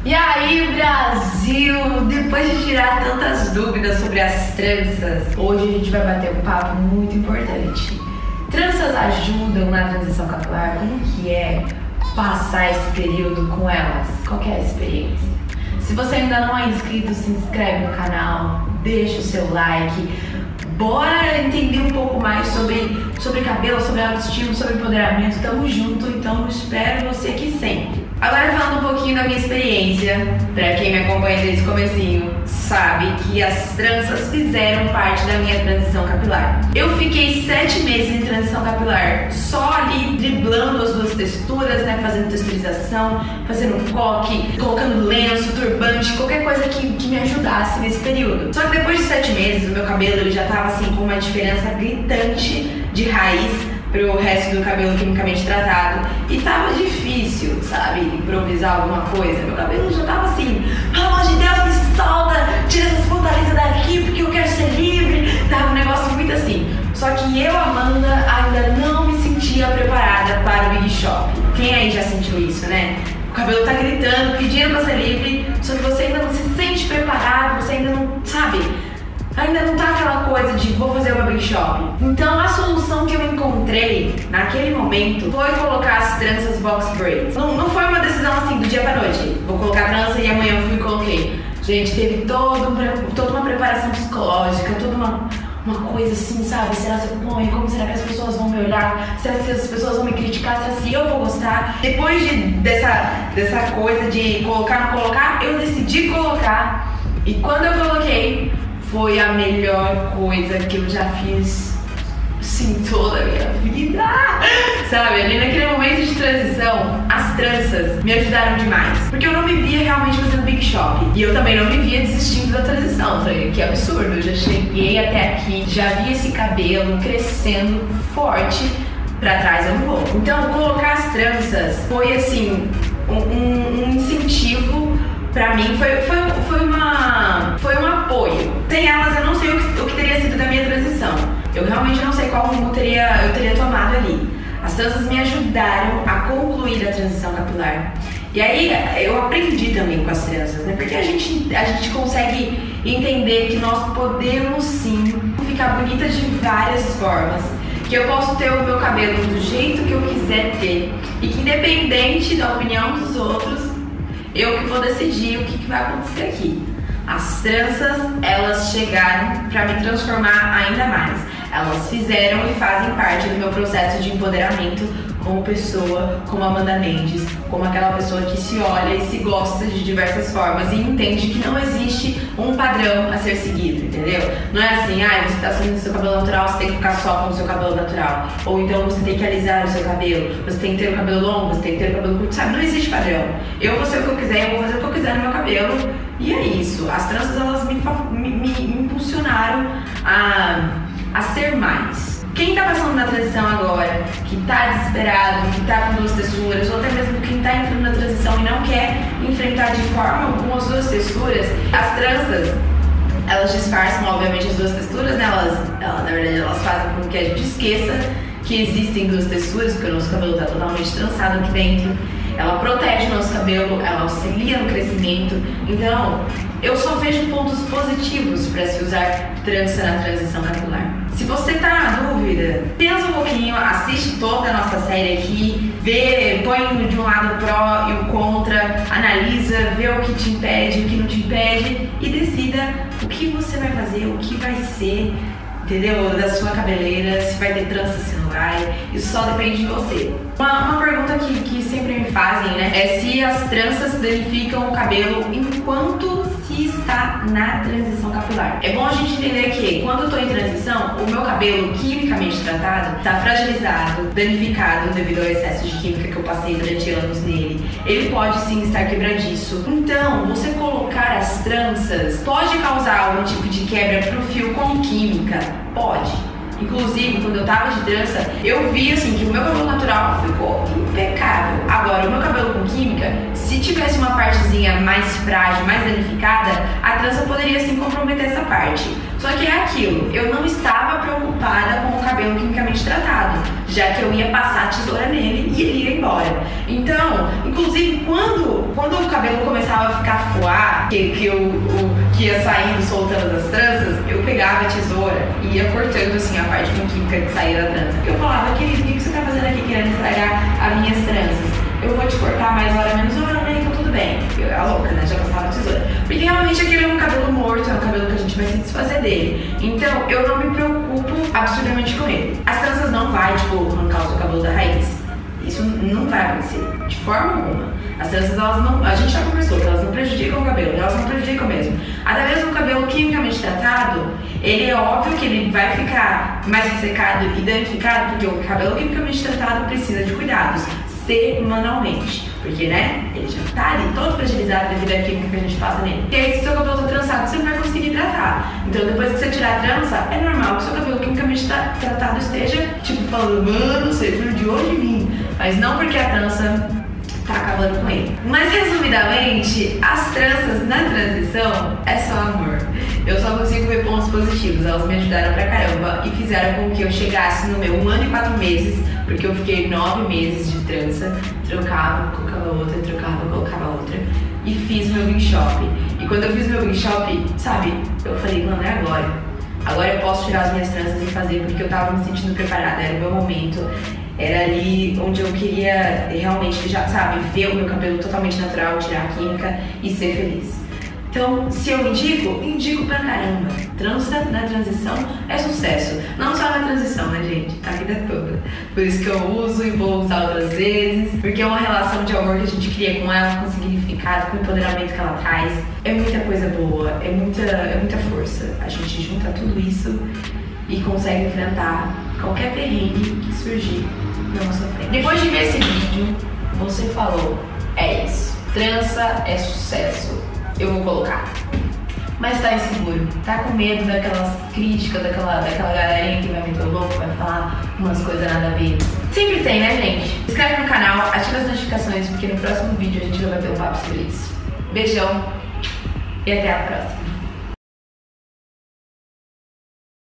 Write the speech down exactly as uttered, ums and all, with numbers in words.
E aí, Brasil, depois de tirar tantas dúvidas sobre as tranças, hoje a gente vai bater um papo muito importante. Tranças ajudam na transição capilar? Como que é passar esse período com elas? Qual que é a experiência? Se você ainda não é inscrito, se inscreve no canal, deixa o seu like. Bora entender um pouco mais sobre, sobre cabelo, sobre autoestima, sobre empoderamento. Tamo junto, então espero você aqui sempre. Agora falando um pouquinho da minha experiência, pra quem me acompanha desde o comecinho, sabe que as tranças fizeram parte da minha transição capilar. Eu fiquei sete meses em transição capilar, só ali driblando as duas texturas, né, fazendo texturização, fazendo coque, colocando lenço, turbante, qualquer coisa que, que me ajudasse nesse período. Só que depois de sete meses, o meu cabelo ele já tava assim com uma diferença gritante de raiz pro resto do cabelo quimicamente tratado. E tava difícil, sabe, improvisar alguma coisa. Meu cabelo já tava assim, pelo amor de Deus, me solta, tira essas putarias daqui porque eu quero ser livre. Tava um negócio muito assim. Só que eu, Amanda, ainda não me sentia preparada para o Big Shop. Quem aí já sentiu isso, né? O cabelo tá gritando, pedindo pra ser livre, só que você ainda não se sente preparado, você ainda não, sabe, ainda não tá aquela coisa de vou fazer uma Big Shop. Então a solução que eu encontrei naquele momento foi colocar as tranças box braids. Não, não foi uma decisão assim do dia pra noite, vou colocar a trança e amanhã eu fui e coloquei. Gente, teve todo, toda uma preparação psicológica, toda uma, uma coisa assim, sabe? Será que eu ponho? Como será que as pessoas vão me olhar? Será que as pessoas vão me criticar? Será que eu vou gostar? Depois de, dessa, dessa coisa de colocar, não colocar, eu decidi colocar. E quando eu coloquei, foi a melhor coisa que eu já fiz, sim, toda a minha vida. Sabe, ali naquele momento de transição, as tranças me ajudaram demais. Porque eu não me via realmente fazendo Big Shop. E eu também não me via desistindo da transição. Falei, que absurdo, eu já cheguei até aqui, já vi esse cabelo crescendo forte, pra trás eu não vou. Então, colocar as tranças foi assim, um, um, um incentivo. Pra mim foi, foi, foi, uma, foi um apoio. Sem elas eu não sei o que, o que teria sido da minha transição. Eu realmente não sei qual rumo teria, eu teria tomado ali. As tranças me ajudaram a concluir a transição capilar. E aí eu aprendi também com as tranças, né? Porque a gente, a gente consegue entender que nós podemos sim ficar bonitas de várias formas. Que eu posso ter o meu cabelo do jeito que eu quiser ter. E que independente da opinião dos outros, eu que vou decidir o que, que vai acontecer aqui. As tranças, elas chegaram para me transformar ainda mais. Elas fizeram e fazem parte do meu processo de empoderamento como pessoa, como Amanda Mendes, como aquela pessoa que se olha e se gosta de diversas formas e entende que não existe um padrão a ser seguido, entendeu? Não é assim, ah, você está assumindo o seu cabelo natural, você tem que ficar só com o seu cabelo natural. Ou então você tem que alisar o seu cabelo, você tem que ter o cabelo longo, você tem que ter o cabelo curto, sabe? Não existe padrão. Eu vou ser o que eu quiser, eu vou fazer o que eu quiser no meu cabelo e é isso. As tranças, elas me, me, me impulsionaram a, a ser mais. Quem tá passando na transição agora, que tá desesperado, que tá com duas texturas, ou até mesmo quem tá entrando na transição e não quer enfrentar de forma alguma as duas texturas, as tranças, elas disfarçam obviamente as duas texturas, né? Elas, elas, na verdade, elas fazem com que a gente esqueça que existem duas texturas, porque o nosso cabelo tá totalmente trançado aqui dentro. Ela protege o nosso cabelo, ela auxilia no crescimento. Então, eu só vejo pontos positivos para se usar trança na transição capilar. Se você tá na dúvida, pensa um pouquinho, assiste toda a nossa série aqui, vê, põe de um lado o pró e o contra, analisa, vê o que te impede, o que não te impede e decida o que você vai fazer, o que vai ser, entendeu? Da sua cabeleira, se vai ter trança, se não vai, isso só depende de você. Uma, uma pergunta que, que sempre me fazem, né, é se as tranças danificam o cabelo enquanto se está na transição capilar. É bom a gente entender que quando eu tô em transição, o meu cabelo quimicamente tratado está fragilizado, danificado devido ao excesso de química que eu passei durante anos nele. Ele pode sim estar quebradiço. Então, você colocar as tranças pode causar algum tipo de quebra pro fio com química? Pode. Inclusive, quando eu tava de trança, eu vi assim que o meu cabelo natural ficou impecável. Agora, o meu cabelo com química, se tivesse uma partezinha mais frágil, mais danificada, a trança poderia sim comprometer essa parte. Só que é aquilo, eu não estava preocupada com o cabelo quimicamente tratado. já que eu ia passar a tesoura nele e ele ia embora. Então, inclusive, quando, quando o cabelo começava a ficar fuar, que, que, eu, o, que ia saindo, soltando as tranças, eu pegava a tesoura e ia cortando assim a parte química que saía da trança. Eu falava, querido, o que você tá fazendo aqui querendo estragar as minhas tranças? Eu vou te cortar mais hora, menos hora, né? Então tudo bem. Eu era louca, né? Já passava a tesoura. Porque realmente aquele é um cabelo morto, é um cabelo que a gente vai se desfazer dele. Então eu não me preocupo absurdamente com ele. As tranças não vai, tipo, arrancar o seu cabelo da raiz. Isso não vai acontecer, de forma alguma. As tranças, elas não, a gente já conversou que elas não prejudicam o cabelo, elas não prejudicam mesmo. Até mesmo o cabelo quimicamente tratado, ele é óbvio que ele vai ficar mais ressecado e danificado, porque o cabelo quimicamente tratado precisa de cuidados semanalmente, porque, né, ele já tá ali todo fragilizado devido à química que a gente passa nele. E aí, se seu cabelo tá trançado, você não vai conseguir hidratar. Então, depois que você tirar a trança, é normal que seu cabelo quimicamente tra tratado esteja, tipo, falando, mano, você viu de onde vim? Mas não porque a trança tá acabando com ele. Mas, resumidamente, as tranças na transição é só amor. Eu só consigo ver pontos positivos, elas me ajudaram pra caramba e fizeram com que eu chegasse no meu um ano e quatro meses, porque eu fiquei nove meses de trança, trocava, colocava outra, trocava, colocava outra, e fiz meu Wing Shop. E quando eu fiz meu Wing Shop, sabe, eu falei, mano, é agora. Agora eu posso tirar as minhas tranças e fazer, porque eu tava me sentindo preparada, era o meu momento. Era ali onde eu queria realmente, já sabe, ver o meu cabelo totalmente natural, tirar a química e ser feliz. Então, se eu indico, indico pra caramba. Trança na transição é sucesso. Não só na transição, né, gente? A vida toda. Por isso que eu uso e vou usar outras vezes. Porque é uma relação de amor que a gente cria com ela, com significado, com o empoderamento que ela traz. É muita coisa boa, é muita, é muita força. A gente junta tudo isso e consegue enfrentar qualquer perrengue que surgir na nossa frente. Depois de ver esse vídeo, você falou, é isso. Trança é sucesso. Eu vou colocar. Mas tá inseguro, tá com medo daquelas críticas, daquela, daquela galerinha que vai meter o louco, vai falar umas coisas nada a ver. Sempre tem, né, gente? Se inscreve no canal, ativa as notificações, porque no próximo vídeo a gente vai bater um papo sobre isso. Beijão e até a próxima.